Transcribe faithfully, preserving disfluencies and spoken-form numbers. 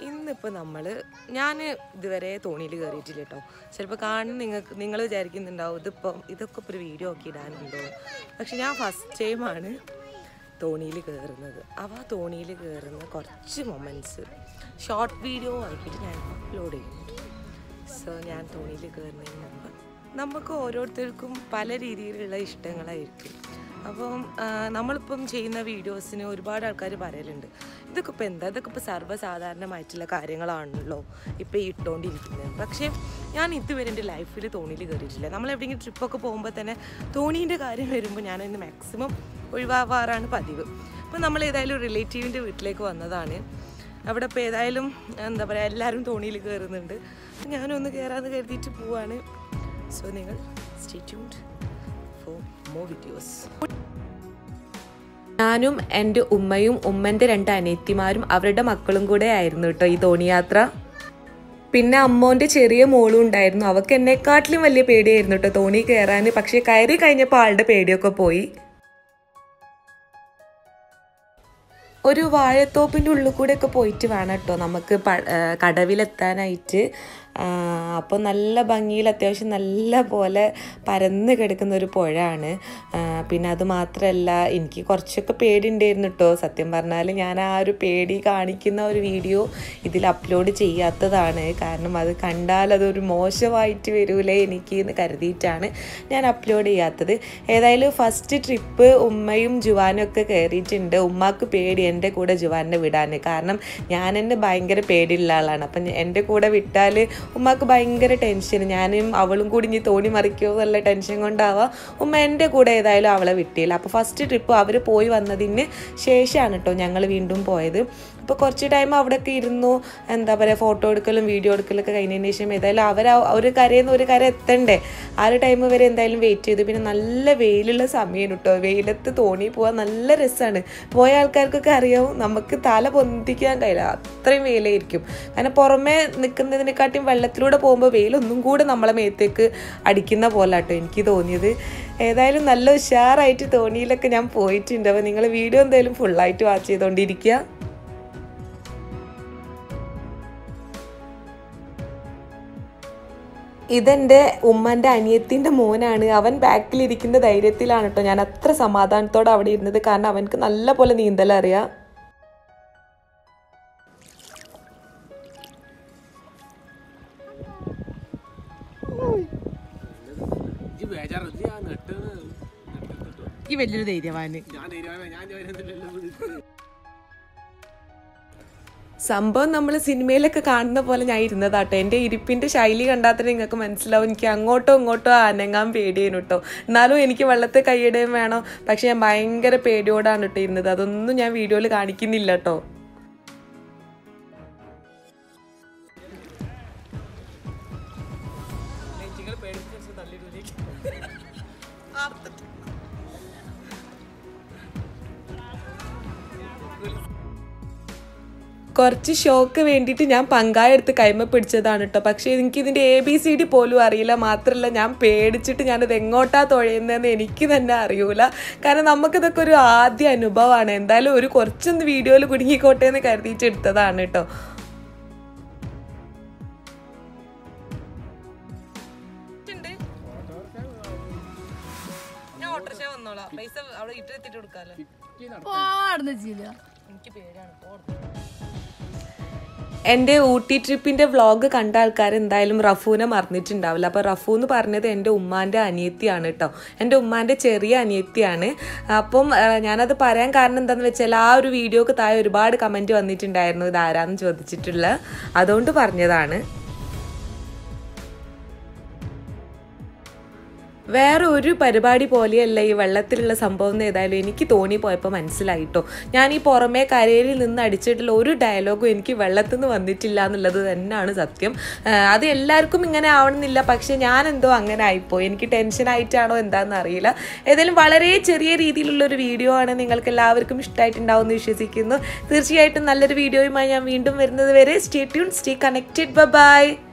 ഇന്നിപ്പോൾ നമ്മൾ ഞാൻ ഇതുവരെ തോണിയിൽ കയറിയിട്ടില്ല കേട്ടോ. ചിലപ്പോൾ കാണുന്ന നിങ്ങൾക്ക് നിങ്ങൾ വിചാരിക്കുന്നുണ്ടാവും ഇതിപ്പം ഇതൊക്കെ ഇപ്പോൾ ഒരു വീഡിയോ ഒക്കെ ഇടാനുണ്ടോ. പക്ഷെ ഞാൻ ഫസ്റ്റ് ടൈമാണ് തോണിയിൽ കയറുന്നത്. അവ തോണിയിൽ കയറുന്ന കുറച്ച് മൊമെൻറ്റ്സ് ഷോർട്ട് വീഡിയോ ആക്കിയിട്ട് ഞാൻ അപ്ലോഡ് ചെയ്യുന്നുണ്ട്. സോ ഞാൻ തോണിയിൽ കയറുന്നതിന് മുമ്പ് നമുക്ക് ഓരോരുത്തർക്കും പല രീതിയിലുള്ള ഇഷ്ടങ്ങളായിരിക്കും. അപ്പം നമ്മളിപ്പം ചെയ്യുന്ന വീഡിയോസിന് ഒരുപാട് ആൾക്കാർ പറയലുണ്ട് ഇതൊക്കെ ഇപ്പോൾ എന്താ ഇതൊക്കെ ഇപ്പോൾ സർവ്വസാധാരണമായിട്ടുള്ള കാര്യങ്ങളാണല്ലോ ഇപ്പോൾ ഈ ഇട്ടുകൊണ്ടിരിക്കുന്നത്. പക്ഷേ ഞാൻ ഇതുവരെ എൻ്റെ ലൈഫിൽ തോണിയിൽ കയറിയിട്ടില്ല. നമ്മളെവിടെയെങ്കിലും ട്രിപ്പൊക്കെ പോകുമ്പോൾ തന്നെ തോണീൻ്റെ കാര്യം വരുമ്പോൾ ഞാനതിന് മാക്സിമം ഒഴിവാവാറാണ് പതിവ്. അപ്പോൾ നമ്മൾ ഏതായാലും റിലേറ്റീവിൻ്റെ വീട്ടിലേക്ക് വന്നതാണ്. അവിടെ ഇപ്പോൾ ഏതായാലും എന്താ പറയുക എല്ലാവരും തോണിയിൽ കയറുന്നുണ്ട്. ഞാനൊന്ന് കയറാമെന്ന് കരുതിയിട്ട് പോവാണ്. സോ നിങ്ങൾ stay tuned for more videos. ഞാനും എൻ്റെ ഉമ്മയും ഉമ്മൻ്റെ രണ്ട് അനിയത്തിമാരും അവരുടെ മക്കളും കൂടെ ആയിരുന്നു കേട്ടോ ഈ തോണിയാത്ര. പിന്നെ അമ്മോൻ്റെ ചെറിയ മോളും ഉണ്ടായിരുന്നു. അവൾക്ക് എന്നെക്കാട്ടിലും വലിയ പേടിയായിരുന്നു കേട്ടോ തോണി കയറാൻ. പക്ഷേ കയറി കഴിഞ്ഞപ്പോൾ ആളുടെ പേടിയൊക്കെ പോയി. ഒരു വാഴത്തോപ്പിൻ്റെ ഉള്ളിൽ കൂടെയൊക്കെ പോയിട്ട് വേണം കേട്ടോ നമുക്ക് കടവിലെത്താനായിട്ട്. അപ്പോൾ നല്ല ഭംഗിയിൽ അത്യാവശ്യം നല്ല പോലെ പരന്ന് കിടക്കുന്ന ഒരു പുഴയാണ്. പിന്നെ അത് മാത്രമല്ല എനിക്ക് കുറച്ചൊക്കെ പേടി ഉണ്ടായിരുന്നു കേട്ടോ. സത്യം പറഞ്ഞാൽ ഞാൻ ആ ഒരു പേടി കാണിക്കുന്ന ഒരു വീഡിയോ ഇതിൽ അപ്ലോഡ് ചെയ്യാത്തതാണ്. കാരണം അത് കണ്ടാൽ അതൊരു മോശമായിട്ട് വരൂലേ എനിക്ക് എന്ന് കരുതിയിട്ടാണ് ഞാൻ അപ്ലോഡ് ചെയ്യാത്തത്. ഏതായാലും ഫസ്റ്റ് ട്രിപ്പ് ഉമ്മയും ജുവാനും ഒക്കെ കയറിയിട്ടുണ്ട്. ഉമ്മാക്ക് പേടി എൻ്റെ കൂടെ ജുവാനെ വിടാൻ. കാരണം ഞാൻ എന്നെ ഭയങ്കര പേടിയുള്ള ആളാണ്. അപ്പം എൻ്റെ കൂടെ വിട്ടാൽ ഉമ്മക്ക് ഭയങ്കര ടെൻഷൻ. ഞാനും അവളും കൂടി ഇനി തോണി മറിക്കുമോ എന്നുള്ള ടെൻഷൻ കൊണ്ടാവാം ഉമ്മ എൻ്റെ കൂടെ ഏതായാലും അവളെ വിട്ടില്ല. അപ്പോൾ ഫസ്റ്റ് ട്രിപ്പ് അവർ പോയി വന്നതിന് ശേഷമാണ് കേട്ടോ ഞങ്ങൾ വീണ്ടും പോയത്. അപ്പോൾ കുറച്ച് ടൈം അവിടെയൊക്കെ ഇരുന്നു എന്താ പറയുക ഫോട്ടോ എടുക്കലും വീഡിയോ എടുക്കലൊക്കെ കഴിഞ്ഞതിന് ശേഷം ഏതായാലും അവർ ഒരു കരയിൽ നിന്ന് ഒരു കര എത്തണ്ടേ ആ ഒരു ടൈം വരെ എന്തായാലും വെയിറ്റ് ചെയ്തു. പിന്നെ നല്ല വെയിലുള്ള സമയം കേട്ടോ. വെയിലത്ത് തോണി പോകാൻ നല്ല രസമാണ്. പോയ ആൾക്കാർക്കൊക്കെ അറിയാവും നമുക്ക് തല പൊന്തിക്കാൻ കഴിയില്ല അത്രയും വെയിലായിരിക്കും. കാരണം പുറമേ നിൽക്കുന്നതിനെക്കാട്ടിയും വെള്ളത്തിലൂടെ പോകുമ്പോൾ വെയിലൊന്നും കൂടെ നമ്മളെ മേത്തേക്ക് അടിക്കുന്ന പോലെ കേട്ടോ എനിക്ക് തോന്നിയത്. ഏതായാലും നല്ല ഉഷാറായിട്ട് തോണിയിലൊക്കെ ഞാൻ പോയിട്ടുണ്ട്. അപ്പോൾ നിങ്ങൾ വീഡിയോ എന്തായാലും ഫുള്ളായിട്ട് വാച്ച് ചെയ്തുകൊണ്ടിരിക്കുക. ഇതെൻ്റെ ഉമ്മൻ്റെ അനിയത്തിൻ്റെ മോനാണ്. അവൻ ബാക്കിലിരിക്കുന്ന ധൈര്യത്തിലാണ് കേട്ടോ ഞാൻ അത്ര സമാധാനത്തോടെ അവിടെ ഇരുന്നത്. കാരണം അവനക്ക് നല്ല പോലെ നീന്തലറിയാം. ഈ വലിയൊരു ധൈര്യവാന് സംഭവം നമ്മൾ സിനിമയിലൊക്കെ കാണുന്ന പോലെ ഞാൻ ഇരുന്നതാട്ടോ. എൻ്റെ ഇരിപ്പിൻ്റെ ശൈലി കണ്ടാൽ തന്നെ നിങ്ങൾക്ക് മനസ്സിലാവും എനിക്ക് അങ്ങോട്ടോ ഇങ്ങോട്ടോ അനങ്ങാൻ പേടിയേനു കേട്ടോ. എന്നാലും എനിക്ക് വെള്ളത്തെ കൈയിടുകയും വേണം. പക്ഷെ ഞാൻ ഭയങ്കര പേടിയോടാണ് കേട്ടോ ഇരുന്നത്. അതൊന്നും ഞാൻ വീഡിയോയിൽ കാണിക്കുന്നില്ല കേട്ടോ. കുറച്ച് ഷോക്ക് വേണ്ടിയിട്ട് ഞാൻ പങ്കായ എടുത്ത് കൈമ പിടിച്ചതാണ് കേട്ടോ. പക്ഷേ എനിക്കിതിൻ്റെ എ ബി സി ഡി പോലും അറിയില്ല. മാത്രമല്ല ഞാൻ പേടിച്ചിട്ട് ഞാനത് എങ്ങോട്ടാ തുഴയുന്നതെന്ന് എനിക്ക് തന്നെ അറിയൂല. കാരണം നമുക്കിതൊക്കെ ഒരു ആദ്യ അനുഭവമാണ്. എന്തായാലും ഒരു കുറച്ചൊന്ന് വീഡിയോയിൽ കുടുങ്ങിക്കോട്ടെ എന്ന് കരുതിയിട്ട് എടുത്തതാണ് കേട്ടോ. ഞാൻ ഓട്ടോറിക്ഷ വന്നോളാം. പൈസ അവിടെ ഇട്ടെത്തിട്ട് കൊടുക്കാമല്ലോ. എനിക്ക് പേടിയാണ്. എൻ്റെ ഊട്ടി ട്രിപ്പിൻ്റെ വ്ളോഗ് കണ്ട ആൾക്കാർ എന്തായാലും റഫൂനെ മറന്നിട്ടുണ്ടാവില്ല. അപ്പോൾ റഫൂ എന്ന് പറഞ്ഞത് എൻ്റെ ഉമ്മാൻ്റെ അനിയത്തിയാണ് കേട്ടോ. എൻ്റെ ഉമ്മാൻ്റെ ചെറിയ അനിയത്തിയാണ്. അപ്പം ഞാനത് പറയാൻ കാരണം എന്താണെന്ന് വെച്ചാൽ ആ ഒരു വീഡിയോക്ക് താഴെ ഒരുപാട് കമൻറ്റ് വന്നിട്ടുണ്ടായിരുന്നു ഇത് ആരാന്ന് ചോദിച്ചിട്ടുള്ള. അതുകൊണ്ട് പറഞ്ഞതാണ്. വേറെ ഒരു പരിപാടി പോലെയല്ല ഈ വെള്ളത്തിലുള്ള സംഭവം എന്ന് ഏതായാലും എനിക്ക് തോണി പോയപ്പോൾ മനസ്സിലായിട്ടോ. ഞാൻ ഈ പുറമേ കരയിൽ നിന്ന് അടിച്ചിട്ടുള്ള ഒരു ഡയലോഗും എനിക്ക് വെള്ളത്തിൽ നിന്ന് വന്നിട്ടില്ല എന്നുള്ളത് തന്നെയാണ് സത്യം. അത് എല്ലാവർക്കും ഇങ്ങനെ ആവണമെന്നില്ല. പക്ഷെ ഞാൻ എന്തോ അങ്ങനെ ആയിപ്പോയി. എനിക്ക് ടെൻഷനായിട്ടാണോ എന്താണെന്ന് അറിയില്ല. ഏതായാലും വളരെ ചെറിയ രീതിയിലുള്ളൊരു വീഡിയോ ആണ്. നിങ്ങൾക്ക് എല്ലാവർക്കും ഇഷ്ടമായിട്ടുണ്ടാവും എന്ന് വിശ്വസിക്കുന്നു. തീർച്ചയായിട്ടും നല്ലൊരു വീഡിയോയുമായി ഞാൻ വീണ്ടും വരുന്നത് വരെ stay tune, stay connected. Bye by.